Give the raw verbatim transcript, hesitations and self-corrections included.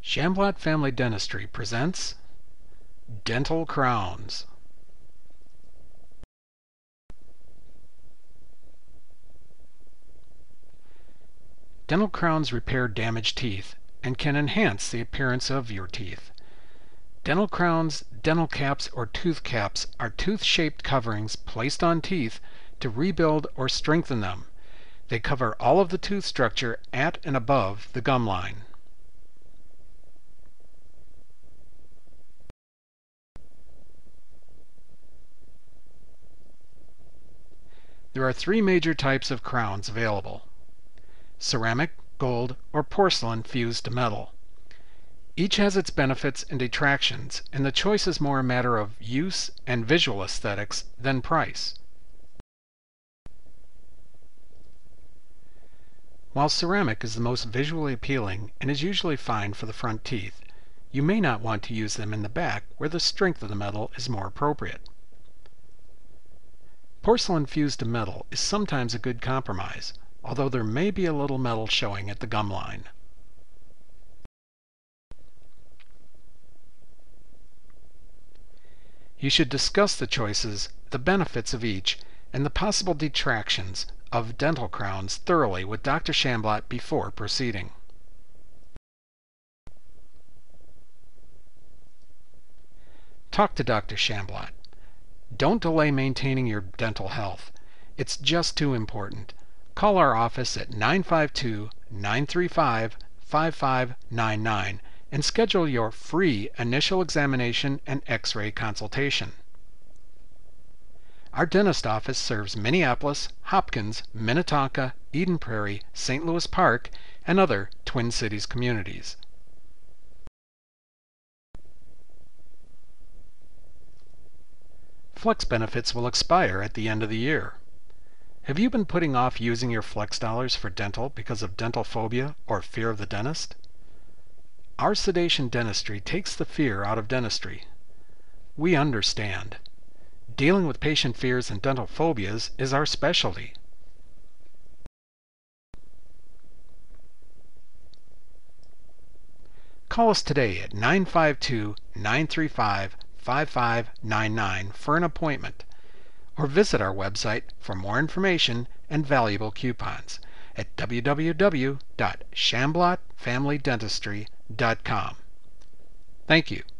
Shamblot Family Dentistry presents Dental Crowns. Dental crowns repair damaged teeth and can enhance the appearance of your teeth. Dental crowns, dental caps, or tooth caps are tooth-shaped coverings placed on teeth to rebuild or strengthen them. They cover all of the tooth structure at and above the gum line. There are three major types of crowns available: ceramic, gold, or porcelain fused to metal. Each has its benefits and detractions, and the choice is more a matter of use and visual aesthetics than price. While ceramic is the most visually appealing and is usually fine for the front teeth, you may not want to use them in the back where the strength of the metal is more appropriate. Porcelain fused to metal is sometimes a good compromise, although there may be a little metal showing at the gum line. You should discuss the choices, the benefits of each, and the possible detractions of dental crowns thoroughly with Doctor Shamblot before proceeding. Talk to Doctor Shamblot. Don't delay maintaining your dental health. It's just too important. Call our office at nine five two, nine three five, five five nine nine and schedule your free initial examination and X-ray consultation. Our dentist office serves Minneapolis, Hopkins, Minnetonka, Eden Prairie, Saint Louis Park, and other Twin Cities communities. Flex benefits will expire at the end of the year. Have you been putting off using your flex dollars for dental because of dental phobia or fear of the dentist? Our sedation dentistry takes the fear out of dentistry. We understand. Dealing with patient fears and dental phobias is our specialty. Call us today at nine five two, nine three five, five five nine nine for an appointment, or visit our website for more information and valuable coupons at w w w dot shamblot family dentistry dot com. Thank you.